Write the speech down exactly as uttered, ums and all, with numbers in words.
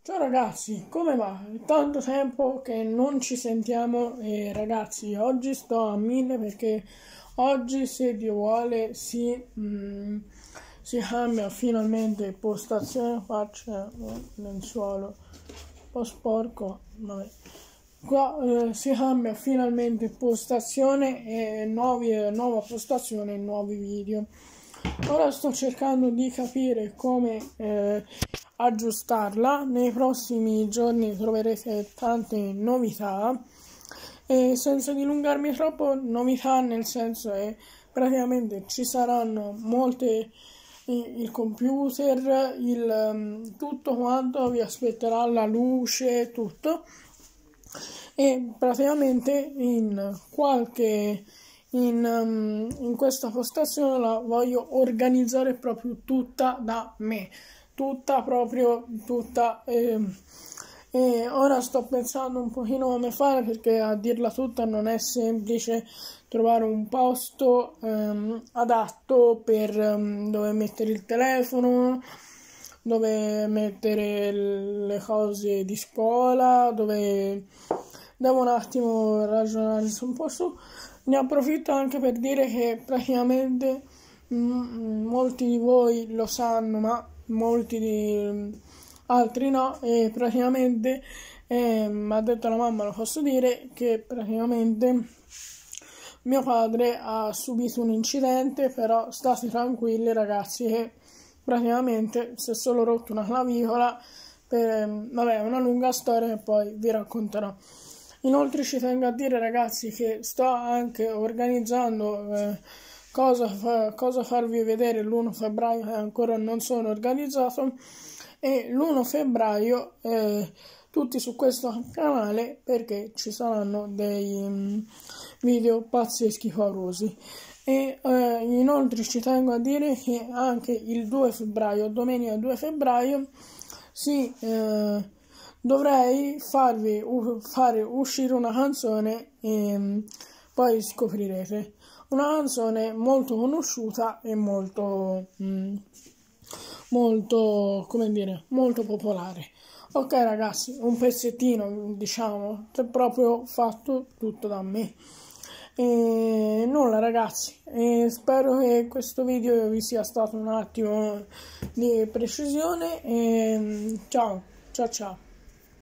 Ciao ragazzi, come va? È tanto tempo che non ci sentiamo e ragazzi, oggi sto a mille perché oggi, se Dio vuole, si, mm, si cambia finalmente postazione. Faccia un lenzuolo un po' sporco, vabbè. Qua eh, si cambia finalmente postazione e nuovi, eh, nuova postazione e nuovi video. Ora sto cercando di capire come eh, aggiustarla. Nei prossimi giorni troverete tante novità e senza dilungarmi troppo, novità nel senso che praticamente ci saranno molte, il computer, il um, tutto quanto vi aspetterà, la luce, tutto, e praticamente in qualche in, um, in questa postazione la voglio organizzare proprio tutta da me, tutta proprio tutta eh, e ora sto pensando un pochino come fare, perché a dirla tutta non è semplice trovare un posto um, adatto per um, dove mettere il telefono, dove mettere le cose di scuola, dove devo un attimo ragionare su un po' su. Ne approfitto anche per dire che praticamente mh, molti di voi lo sanno, ma molti di altri no, e praticamente eh, mi ha detto la mamma, lo posso dire, che praticamente mio padre ha subito un incidente, però state tranquilli ragazzi che praticamente si è solo rotto una clavicola, per, vabbè, è una lunga storia che poi vi racconterò. Inoltre ci tengo a dire ragazzi che sto anche organizzando eh, cosa, fa, cosa farvi vedere l'primo febbraio, che ancora non sono organizzato, e l'primo febbraio eh, tutti su questo canale, perché ci saranno dei um, video pazzeschi paurosi. E eh, inoltre ci tengo a dire che anche il due febbraio, domenica due febbraio, si... Eh, dovrei farvi uh, fare uscire una canzone e um, poi scoprirete una canzone molto conosciuta e molto mm, molto, come dire, molto popolare. Ok ragazzi, un pezzettino, diciamo, c'è proprio fatto tutto da me. E nulla ragazzi, e spero che questo video vi sia stato un attimo di precisione e ciao ciao ciao.